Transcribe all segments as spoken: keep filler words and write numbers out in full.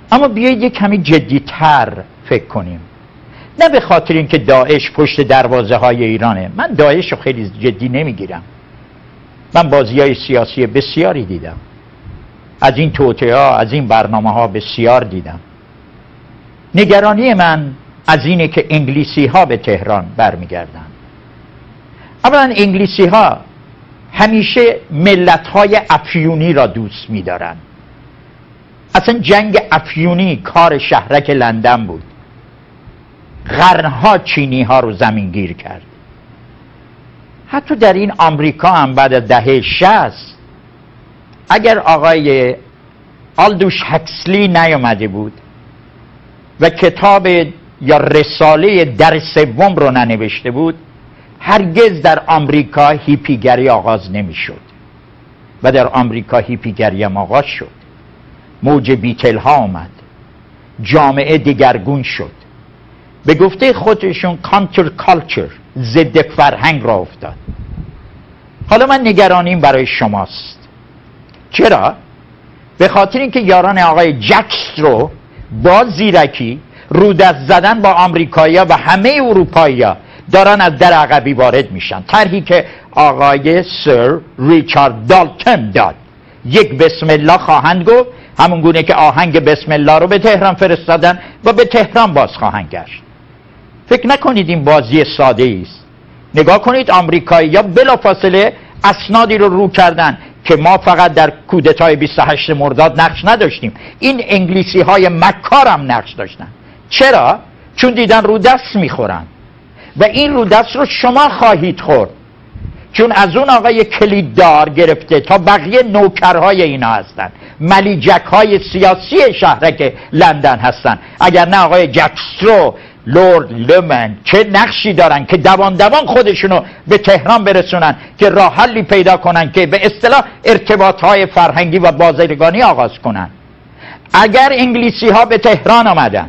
اما بیایید یک کمی جدی‌تر فکر کنیم. نه به خاطر اینکه داعش پشت دروازه های ایرانه. من داعش رو خیلی جدی نمیگیرم. من بازی های سیاسی بسیاری دیدم، از این توطئه ها، از این برنامه ها بسیار دیدم. نگرانی من از اینه که انگلیسی ها به تهران برمیگردن. اولا انگلیسی ها همیشه ملت های افیونی را دوست می‌دارن. اصلا جنگ افیونی کار شهرک لندن بود. قرنها چینی ها رو زمینگیر کرد. حتی در این آمریکا هم بعد از دهه شصت اگر آقای آلدوش هکسلی نیامده بود و کتاب یا رساله در سوم رو ننوشته بود، هرگز در آمریکا هیپیگری آغاز نمیشد و در آمریکا هیپیگری هم آغاز شد. موج بیتل ها آمد، جامعه دگرگون شد، به گفته خودشون کانتر کالچر، ضد فرهنگ را افتاد. حالا من نگرانیم برای شماست. چرا؟ به خاطر اینکه یاران آقای جکسترو با زیرکی رودست زدن با آمریکایی‌ها و همه اروپایی‌ها دارن از در عقبی وارد میشن. طرحی که آقای سر ریچارد دالتن داد، یک بسم الله خواهند گفت، همون گونه که آهنگ بسم الله رو به تهران فرستادن و به تهران باز خواهند گشت. فکر نکنید این بازی ساده است. نگاه کنید آمریکایی‌ها بلافاصله اسنادی رو رو کردن که ما فقط در کودتای بیست و هشت مرداد نقش نداشتیم، این انگلیسی های مکار هم نقش داشتن. چرا؟ چون دیدن رو دست میخورن و این رو دست رو شما خواهید خورد، چون از اون آقای کلیددار گرفته تا بقیه نوکرهای اینا هستن، ملیجک های سیاسی شهرک لندن هستن. اگر نه آقای جکسترو، لورد لمن چه نقشی دارن که دوان دوان خودشونو به تهران برسونن که راه حلی پیدا کنن که به اصطلاح ارتباط های فرهنگی و بازرگانی آغاز کنن. اگر انگلیسی ها به تهران آمدن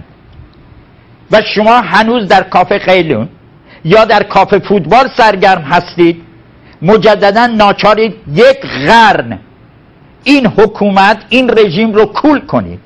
و شما هنوز در کافه خیلون یا در کافه فوتبال سرگرم هستید، مجددا ناچارید یک قرن این حکومت، این رژیم رو کول کنید.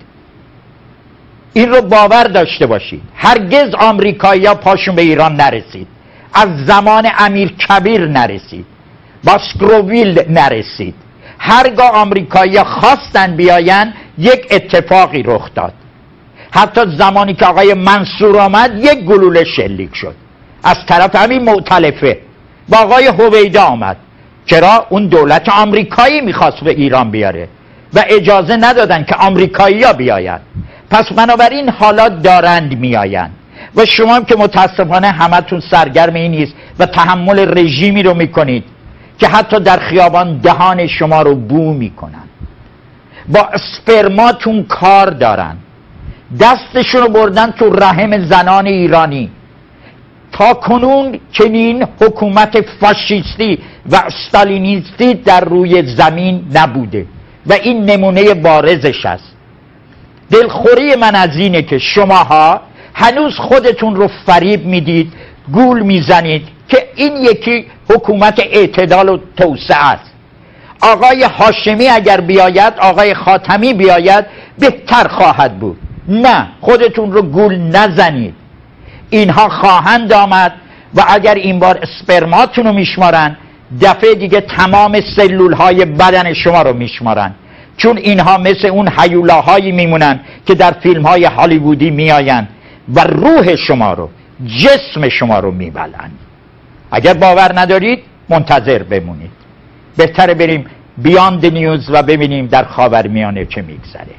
این رو باور داشته باشید. هرگز آمریکایی‌ها پاشون به ایران نرسید، از زمان امیر کبیر نرسید، باسکروویل نرسید. هرگاه آمریکایی‌ها خواستن بیاین یک اتفاقی رخ داد. حتی زمانی که آقای منصور آمد یک گلوله شلیک شد از طرف همین مؤتلفه با آقای هویدا آمد. چرا؟ اون دولت آمریکایی میخواست به ایران بیاره و اجازه ندادن که آمریکایی‌ها بیاین. پس بنابراین حالات دارند میآیند و شما هم که متاسفانه همتون سرگرم این نیست و تحمل رژیمی رو میکنید که حتی در خیابان دهان شما رو بو میکنن، با اسپرماتون کار دارن، دستشون رو بردن تو رحم زنان ایرانی. تا کنون چنین حکومت فاشیستی و استالینیستی در روی زمین نبوده و این نمونه بارزش است. دلخوری من از اینه که شماها هنوز خودتون رو فریب میدید، گول میزنید که این یکی حکومت اعتدال و توسعه است. آقای هاشمی اگر بیاید، آقای خاتمی بیاید، بهتر خواهد بود. نه، خودتون رو گول نزنید. اینها خواهند آمد و اگر این بار اسپرماتون رو میشمارن، دفعه دیگه تمام سلول های بدن شما رو میشمارن، چون اینها مثل اون هیولاهایی میمونن که در فیلم های هالیوودی میآیند و روح شما رو، جسم شما رو میبلند. اگر باور ندارید منتظر بمونید. بهتره بریم بیاند نیوز و ببینیم در خاورمیانه چه میگذره.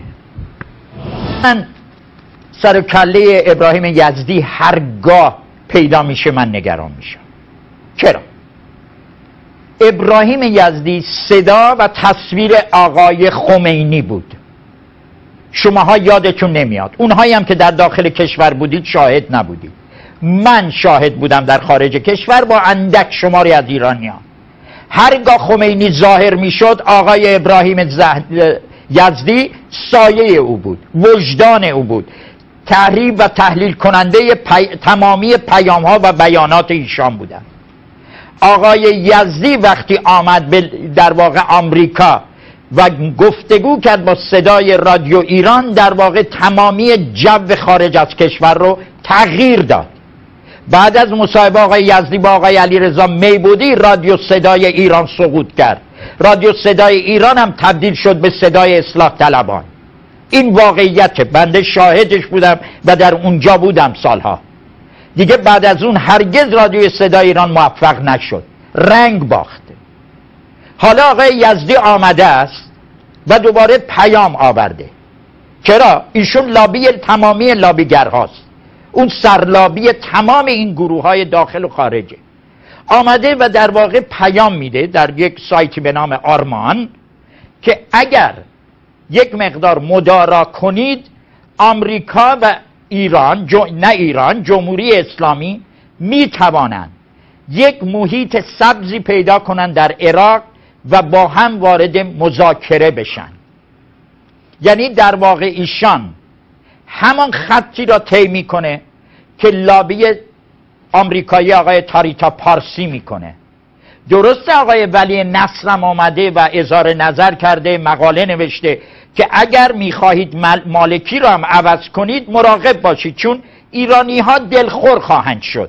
من سر و کله ابراهیم یزدی هرگاه پیدا میشه من نگران میشم. چرا؟ ابراهیم یزدی صدا و تصویر آقای خمینی بود. شماها یادتون نمیاد. اونهایی هم که در داخل کشور بودید شاهد نبودید. من شاهد بودم در خارج کشور با اندک شماری از ایرانیان. هرگاه خمینی ظاهر میشد آقای ابراهیم یزدی سایه او بود، وجدان او بود، تحریف و تحلیل کننده پی... تمامی پیام ها و بیانات ایشان بودن. آقای یزدی وقتی آمد به در واقع آمریکا و گفتگو کرد با صدای رادیو ایران، در واقع تمامی جو خارج از کشور رو تغییر داد. بعد از مصاحبه آقای یزدی با آقای علیرضا میبودی، رادیو صدای ایران سقوط کرد. رادیو صدای ایران هم تبدیل شد به صدای اصلاح طلبان. این واقعیت، بنده شاهدش بودم و در اونجا بودم سالها. دیگه بعد از اون هرگز رادیو صدای ایران موفق نشد، رنگ باخت. حالا آقای یزدی آمده است و دوباره پیام آورده. چرا؟ ایشون لابی تمامی لابیگرهاست، اون سرلابی تمام این گروه های داخل و خارجه. آمده و در واقع پیام میده در یک سایتی به نام آرمان که اگر یک مقدار مدارا کنید، آمریکا و ایران، جو... نه ایران، جمهوری اسلامی میتوانند یک محیط سبزی پیدا کنند در عراق و با هم وارد مذاکره بشن. یعنی در واقع ایشان همان خطی را طی میکنه که لابی آمریکایی آقای تاریتا پارسی میکنه. درسته آقای ولی نصرم آمده و اظهار نظر کرده، مقاله نوشته که اگر میخواهید مالکی را هم عوض کنید مراقب باشید، چون ایرانی ها دلخور خواهند شد.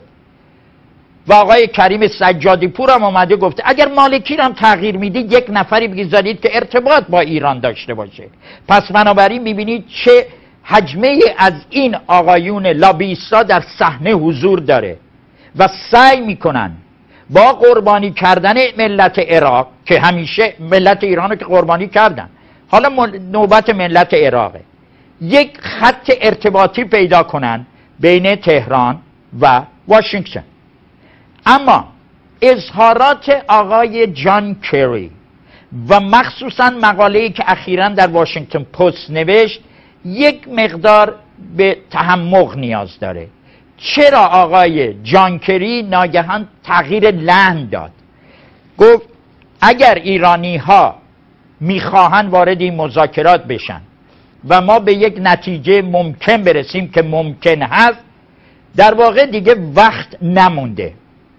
و آقای کریم سجادی پور هم آمده گفته اگر مالکی را هم تغییر میدید، یک نفری بگذارید که ارتباط با ایران داشته باشه. پس بنابراین میبینید چه حجمه از این آقایون لابیستا در صحنه حضور داره و سعی میکنن با قربانی کردن ملت عراق، که همیشه ملت ایران رو که قربانی کردن، حالا نوبت ملت عراقه، یک خط ارتباطی پیدا کنن بین تهران و واشنگتن. اما اظهارات آقای جان کری و مخصوصا مقاله‌ای که اخیراً در واشنگتن پست نوشت یک مقدار به تحمق نیاز داره. چرا آقای جان کری ناگهان تغییر لحن داد؟ گفت اگر ایرانی ها میخواهند وارد این مذاکرات بشن و ما به یک نتیجه ممکن برسیم که ممکن هست، در واقع دیگه وقت نمونده.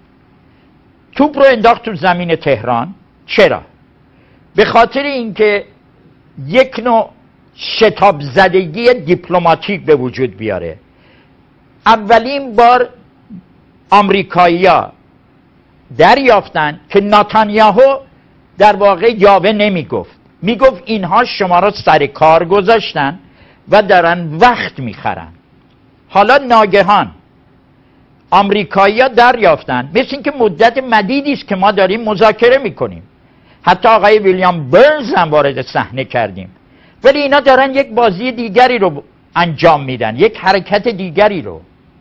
توپ رو انداخت تو زمین تهران. چرا؟ به خاطر اینکه یک نوع شتاب زدگی دیپلماتیک به وجود بیاره. اولین بار آمریکایی‌ها دریافتن که نتانیاهو در واقع یاوه نمی گفت، می گفت اینها شما را سر کار گذاشتن و دارن وقت میخرن. حالا ناگهان آمریکایی‌ها دریافتن مثل اینکه مدت مدیدی است که ما داریم مذاکره میکنیم، حتی آقای ویلیام برنز هم وارد صحنه کردیم، ولی اینا دارن یک بازی دیگری رو انجام میدن، یک حرکت دیگری رو.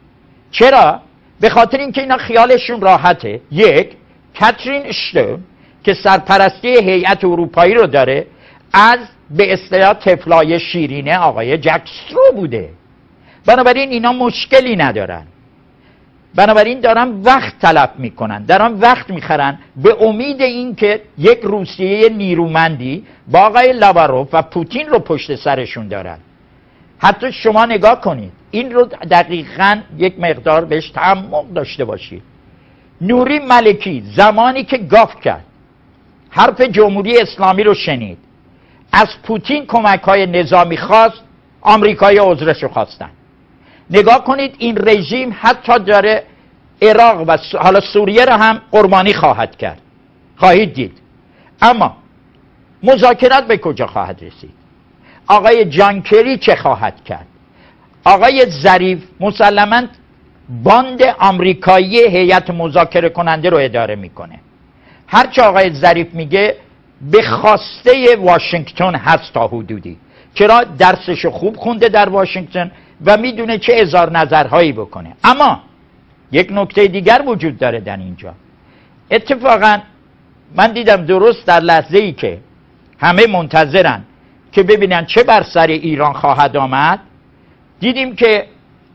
چرا؟ به خاطر اینکه اینا خیالشون راحته. یک، کاترین اشتون که سرپرستی هیئت اروپایی رو داره، از به اصطلاح طفلای شیرینه آقای جک استرو بوده، بنابراین اینا مشکلی ندارن. بنابراین دارن وقت طلب میکنن، دارن وقت میخرن به امید اینکه یک روسیه نیرومندی با آقای لاواروف و پوتین رو پشت سرشون دارن. حتی شما نگاه کنید، این رو دقیقاً یک مقدار بهش تعمق داشته باشید. نوری ملکی زمانی که گاف کرد، حرف جمهوری اسلامی رو شنید، از پوتین کمک های نظامی خواست، آمریکایی عذرش رو خواستن. نگاه کنید این رژیم حتی داره عراق و حالا سوریه را هم قربانی خواهد کرد، خواهید دید. اما مذاکرات به کجا خواهد رسید؟ آقای جان کری چه خواهد کرد؟ آقای ظریف مسلماً باند آمریکایی هیئت مذاکره کننده رو اداره میکنه. هرچه آقای ظریف میگه به خواسته واشنگتن هست تا حدودی. چرا؟ درسشو خوب خونده در واشنگتن و میدونه چه اظهار نظرهایی بکنه. اما یک نکته دیگر وجود داره در اینجا. اتفاقا من دیدم درست در لحظه ای که همه منتظرن که ببینن چه بر سر ایران خواهد آمد، دیدیم که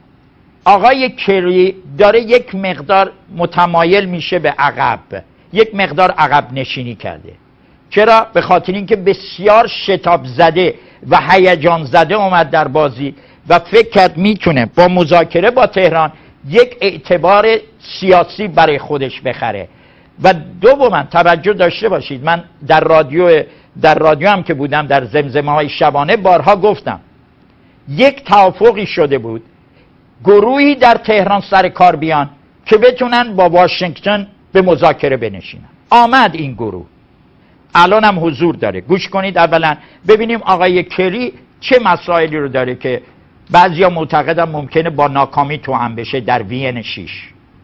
آقای کری داره یک مقدار متمایل میشه به عقب، یک مقدار عقب نشینی کرده. چرا؟ به خاطر اینکه بسیار شتاب زده و هیجان زده اومد در بازی و فکر کرد میتونه با مذاکره با تهران یک اعتبار سیاسی برای خودش بخره. و دوما توجه داشته باشید، من در رادیو در رادیو هم که بودم در زمزمه های شبانه بارها گفتم یک توافقی شده بود گروهی در تهران سر کار بیان که بتونن با واشنگتن به مذاکره بنشینن. آمد این گروه، الان هم حضور داره. گوش کنید اولا ببینیم آقای کری چه مسائلی رو داره که بعضیا معتقدن ممکنه با ناکامی توأم بشه در وین شش.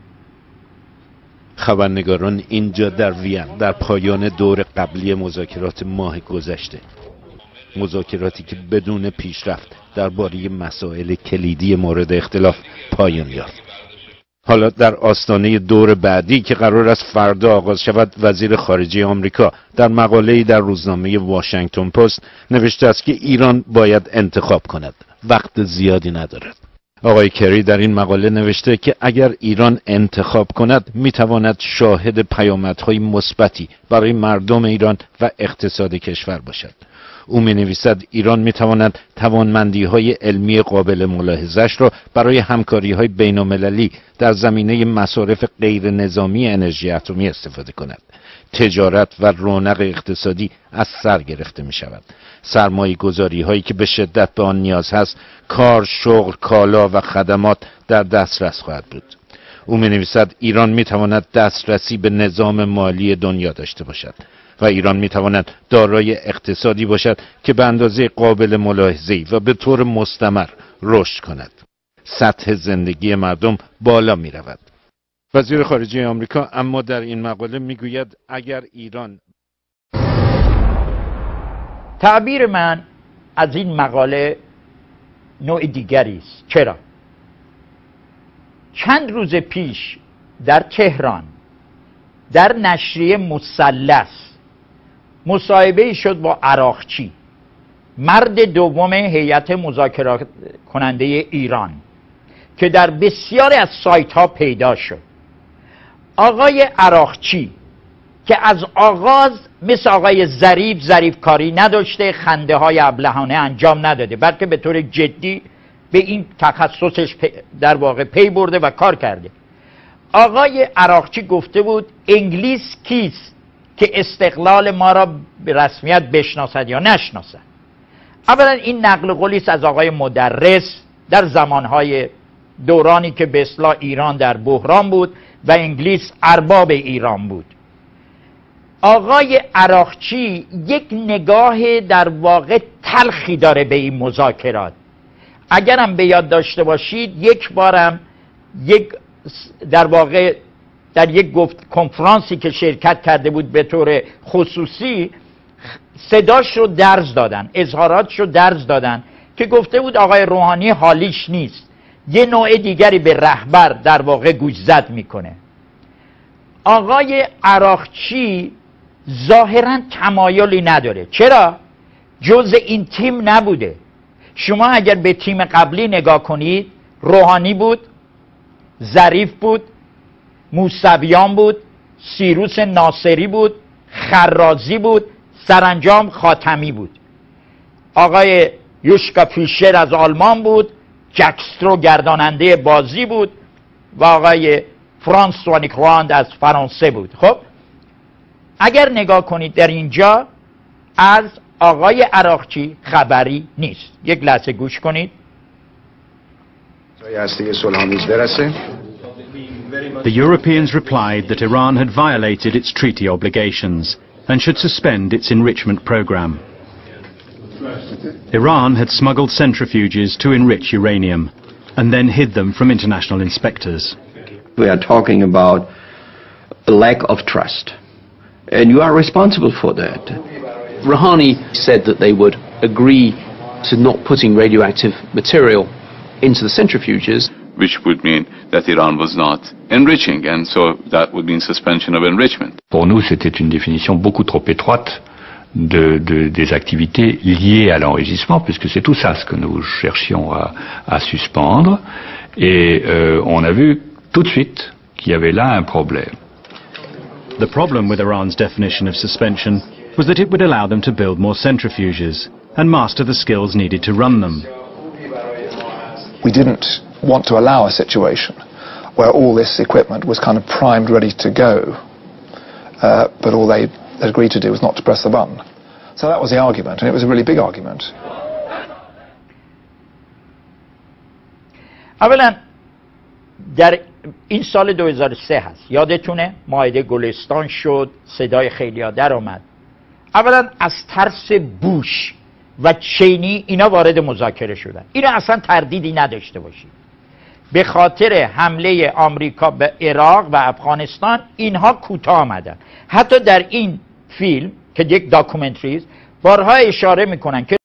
خبرنگاران اینجا در وین در پایان دور قبلی مذاکرات ماه گذشته، مذاکراتی که بدون پیشرفت درباره مسائل کلیدی مورد اختلاف پایان یافت. حالا در آستانه دور بعدی که قرار است فردا آغاز شود، وزیر خارجه آمریکا در مقاله‌ای در روزنامه واشنگتن پست نوشته است که ایران باید انتخاب کند، وقت زیادی ندارد. آقای کری در این مقاله نوشته که اگر ایران انتخاب کند میتواند شاهد پیامدهای مثبتی برای مردم ایران و اقتصاد کشور باشد. او می نویسد ایران می تواند توانمندی های علمی قابل ملاحظه‌اش را برای همکاری های بین المللی در زمینه مصارف غیر نظامی انرژی اتمی استفاده کند. تجارت و رونق اقتصادی از سر گرفته می شود. سرمایه گذاری هایی که به شدت به آن نیاز هست، کار، شغل، کالا و خدمات در دسترس خواهد بود. او می نویسد ایران می تواند دسترسی به نظام مالی دنیا داشته باشد و ایران می تواند دارای اقتصادی باشد که به اندازه قابل ملاحظه‌ای و به طور مستمر رشد کند. سطح زندگی مردم بالا می رود. وزیر خارجه آمریکا اما در این مقاله می گوید اگر ایران، تعبیر من از این مقاله نوع دیگری است. چرا؟ چند روز پیش در تهران در نشریه مثلث مصاحبه شد با عراقچی، مرد دوم هیئت مذاکره کننده ایران که در بسیاری از سایت ها پیدا شد. آقای عراقچی که از آغاز مثل آقای ظریف ظریف کاری نداشته، خنده های ابلهانه انجام نداده، بلکه به طور جدی به این تخصصش در واقع پی برده و کار کرده. آقای عراقچی گفته بود انگلیس کیست که استقلال ما را به رسمیت بشناسد یا نشناسد. اولا این نقل قولی است از آقای مدرس در زمانهای دورانی که به اصطلاح ایران در بحران بود و انگلیس ارباب ایران بود. آقای عراقچی یک نگاه در واقع تلخی داره به این مذاکرات. اگرم به یاد داشته باشید یک بارم یک در واقع در یک گفت کنفرانسی که شرکت کرده بود به طور خصوصی صداش رو درز دادن، اظهاراتش رو درز دادن که گفته بود آقای روحانی حالیش نیست، یه نوع دیگری به رهبر در واقع گوشزد میکنه. آقای عراقچی ظاهرا تمایلی نداره. چرا؟ جز این تیم نبوده. شما اگر به تیم قبلی نگاه کنید، روحانی بود، ظریف بود، موسویان بود، سیروس ناصری بود، خرازی بود، سرانجام خاتمی بود. آقای یوشکا فیشر از آلمان بود، جکسترو گرداننده بازی بود و آقای فرانسوا نیکلاند از فرانسه بود. خب اگر نگاه کنید در اینجا از آقای عراقچی خبری نیست. یک لحظه گوش کنید. The Europeans replied that Iran had violated its treaty obligations and should suspend its enrichment program. Iran had smuggled centrifuges to enrich uranium and then hid them from international inspectors. We are talking about a lack of trust, and you are responsible for that. Rouhani said that they would agree to not putting radioactive material into the centrifuges, which would mean that Iran was not enriching, and so that would mean suspension of enrichment. Pour nous, c'était une définition beaucoup trop étroite de, de, des activités liées à l'enrichissement, puisque c'est tout ça ce que nous cherchions à, à suspendre, et euh, on a vu tout de suite qu'il y avait là un problème. The problem with Iran's definition of suspension was that it would allow them to build more centrifuges and master the skills needed to run them. We didn't want to allow a situation where all this equipment was kind of primed, ready to go, uh, but all they agreed to do was not to press the button. So that was the argument, and it was a really big argument. اولا در این سال دو هزار و سه هست، یادتونه معاهده گلستان شد، صدای خیلیا در آمد. اولا از ترس بوش و چینی اینا وارد مذاکره شدن. اینا اصلا تردیدی نداشته باشید. به خاطر حمله آمریکا به عراق و افغانستان اینها کوتاه آمدن. حتی در این فیلم که یک داکومنتری است بارها اشاره میکنن که